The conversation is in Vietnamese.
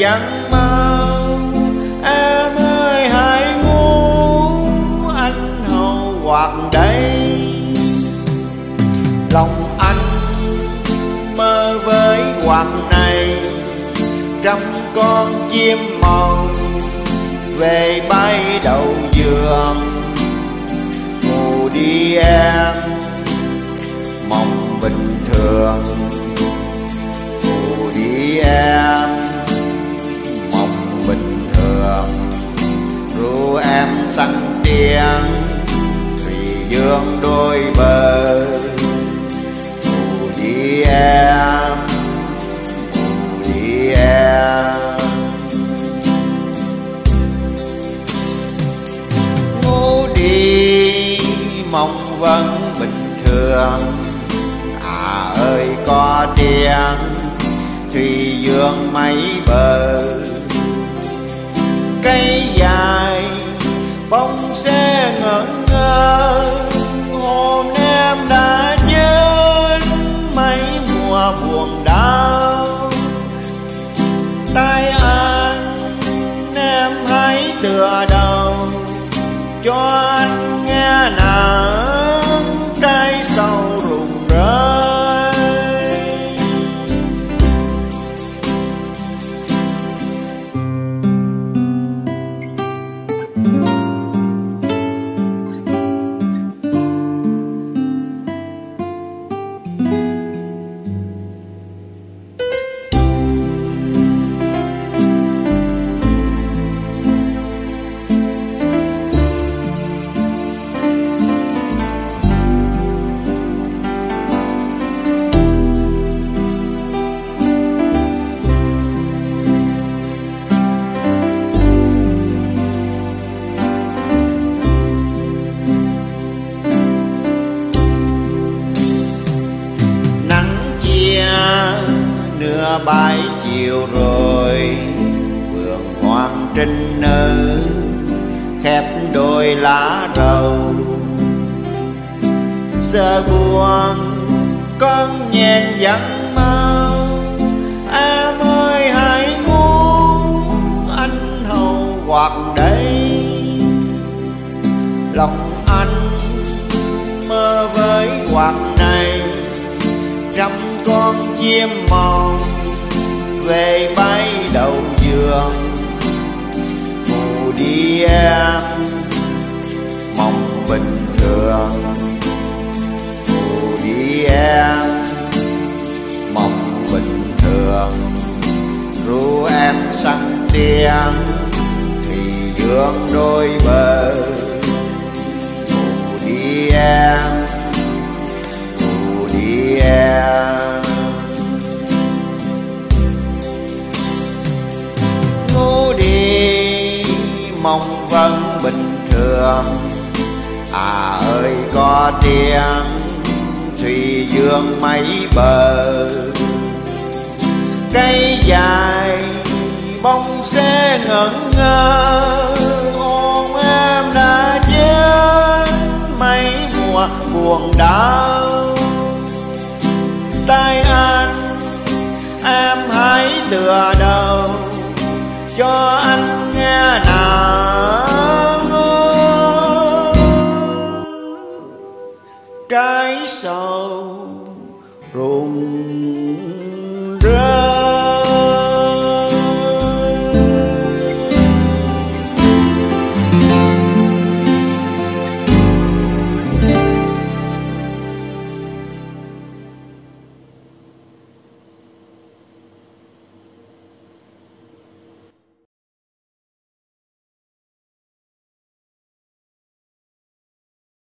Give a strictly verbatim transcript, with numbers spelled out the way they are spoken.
dặn mau. Em ơi hãy ngủ, anh hầu hoặc đây. Lòng anh mơ với hoặc này, trăm con chim màu về bay đầu giường. Ngủ đi em, mộng bình thường. Ngủ đi em, mộng bình thường. Ru em xanh tiếng, thủy dương đôi bờ. Ngủ đi em, ngủ đi em. Ngủ đi, mong vẫn bình thường. À ơi có tiếng thủy dương mấy bờ. Cây dài bóng xe ngẩn ngơ, hôm em đã chết mấy mùa buồn đau. Tai anh em hãy tựa đầu, cho anh nghe nắng trái sầu rụng rơi. Nửa bãi chiều rồi, vườn hoang trinh nở khép đôi lá rầu. Giờ buồn con nhện dặn mau, em ơi hãy ngủ, anh hầu hoặc đây. Lòng anh mơ với hoặc này, trăm con chim màu về bay đầu giường. Ngủ đi em, mộng bình thường. Ngủ đi em, mộng bình thường. Ru em xanh tiếng, thủy dương đôi bờ. Ngủ đi em, ngủ đi em. Ngủ đi, mong vẫn bình thường. À ơi có tiếng thủy dương mấy bờ. Cây dài bóng xe ngẩn ngơ, ôm em đã chết mấy mùa buồn đau. Tai anh em hãy tựa đầu, cho anh nghe nào trái sầu rụng